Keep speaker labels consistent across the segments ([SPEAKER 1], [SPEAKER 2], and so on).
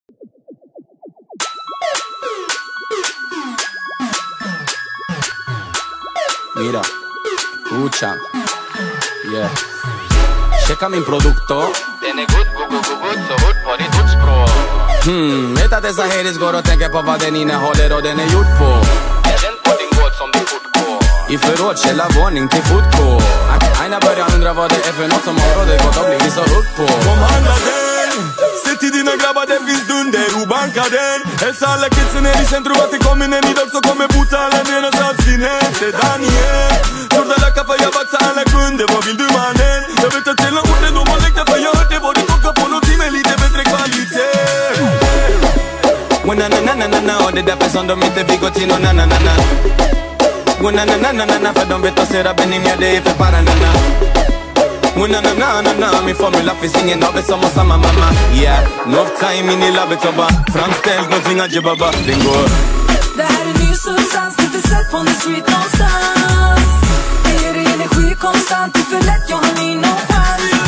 [SPEAKER 1] Mira, escucha, yeah. Checa min produkter.
[SPEAKER 2] Den är good, så good på ditt ordspråk.
[SPEAKER 1] Vet att dessa haters går och tänker på vad den innehåller och den är gjort på.
[SPEAKER 2] Är den puddinggård som du fortgår?
[SPEAKER 1] I förråd, källarvåning till fotgård. Aina börjar undra vad det är för något som området gått och blivit så hooked på.
[SPEAKER 3] Kom handla den, se till dina grabbar, det finns dunder och banka den. Hälsa alla kidsen är i centrum att det kommer en idag så kommer bota alla deras abstinenser. Daniel, tror alla kaffe jag vaxar alla kunder, vad vill du mannen? Jag vet att hela orten de har längtat för jag hörde vad du tolkar på någonting med lite bättre kvalitet.
[SPEAKER 1] Na och det där person de inte vill gå till no na. Na för de vet att säga Benny mjö det är för baranana. Na min formula finns ingen av er som har samma mamma. Yeah, no time in i labbet och bara framställt någonting att jobba. Den går.
[SPEAKER 4] Det här är ny substans, inte sett på the street någonstans. Det ger energi konstant, det är för lätt, jag har min chans.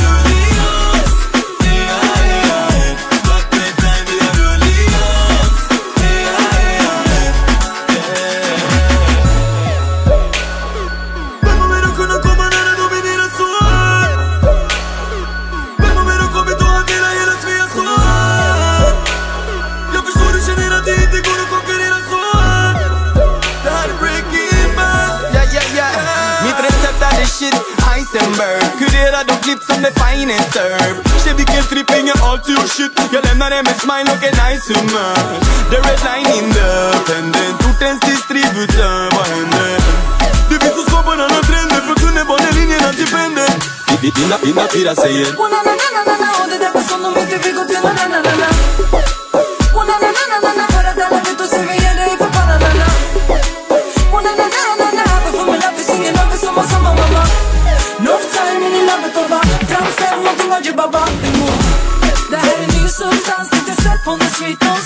[SPEAKER 1] Kurera de klipp som det finest serve. Cheviken tripping är all to shit. Jag lämnar det med smile och en nice humör. The red line independent, ortens distributör, vad händer? Det finns som skapar andra trender, från tunnelbanelinjerna till pendeln. Dina fyra säger
[SPEAKER 4] Oh na na na na na, och det där var som de inte vill gå till na na na na. Oh na na na na na, för att alla vet och serverar dig för bananana. Oh na na na na, varför min lapp finns ingen över som har samma mamma. Enough time in i labbet och bara framställ någonting av jobba. Det här är ny substans, inte sett på the street.